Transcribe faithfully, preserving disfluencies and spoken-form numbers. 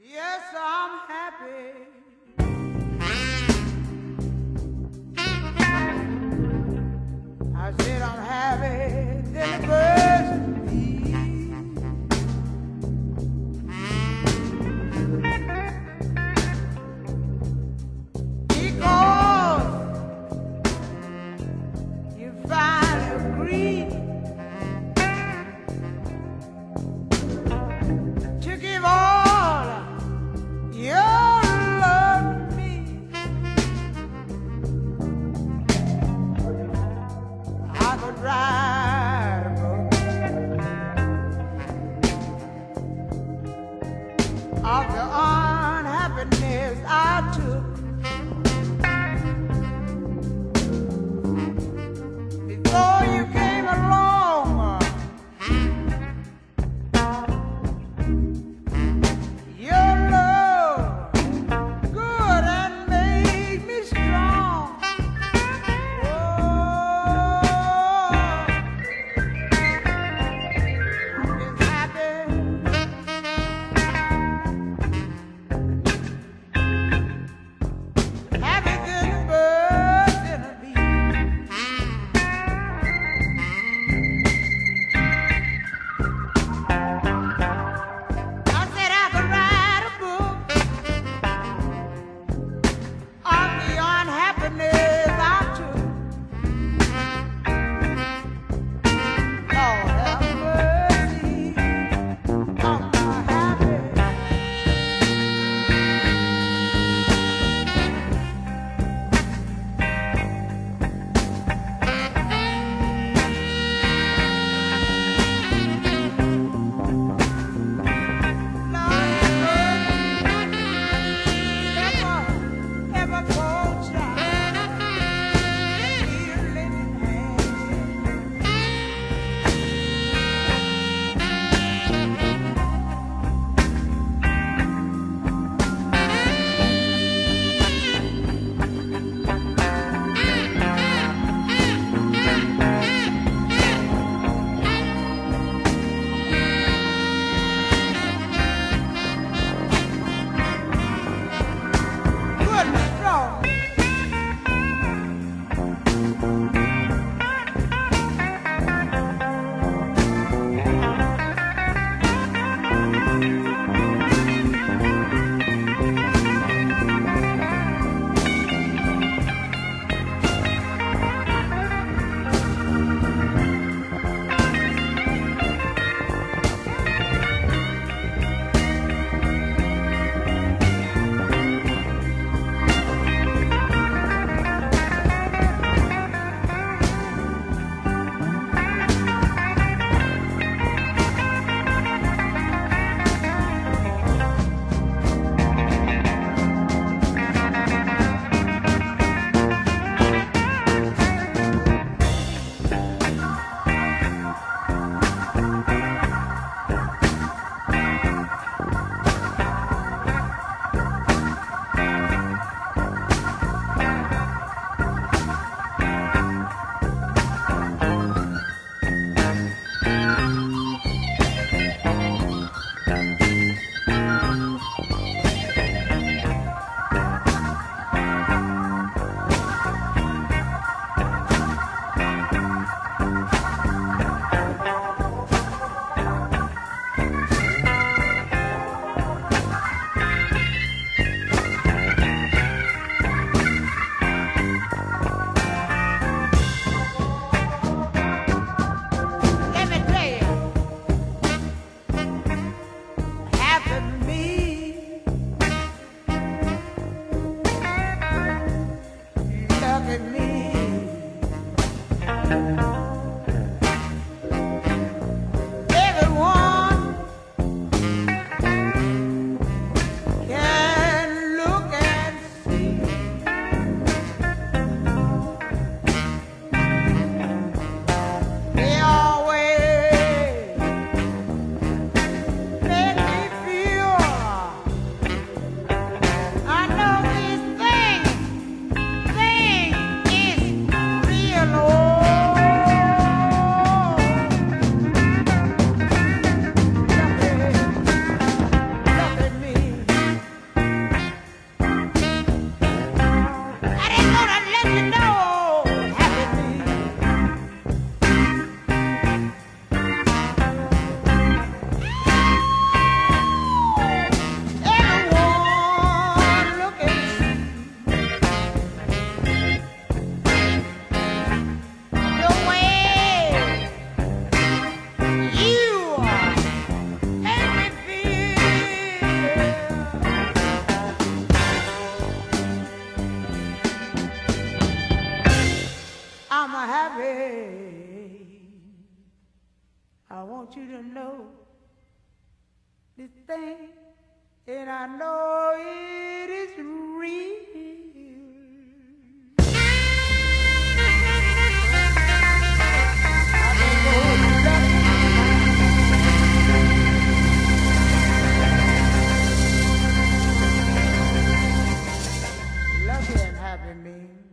Yes, I'm happy. I said I'm happy than the birds and bees. Because you finally agreed to give all your love to me. I could write a book of the unhappiness I took before you came along. Your love good and made me strong. Oh, I'm just happy want you to know this thing, and I know it is real. I've been going lucky, lucky and happy me.